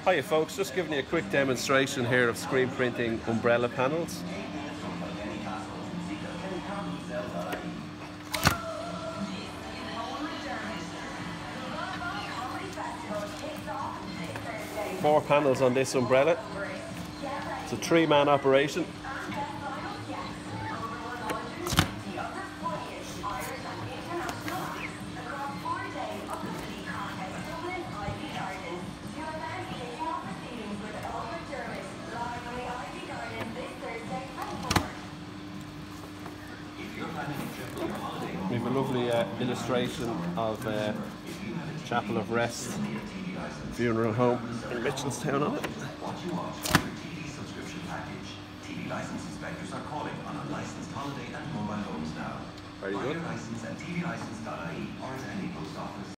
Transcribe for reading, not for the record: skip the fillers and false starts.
Hiya folks, just giving you a quick demonstration here of screen printing umbrella panels. Four panels on this umbrella. It's a three-man operation. We have a lovely illustration of Chapel of Rest Funeral Home in Mitchelstown on it. TV license inspectors are calling on unlicensed holiday and mobile homes now. Very good. License at tvlicense.ie or at any post office.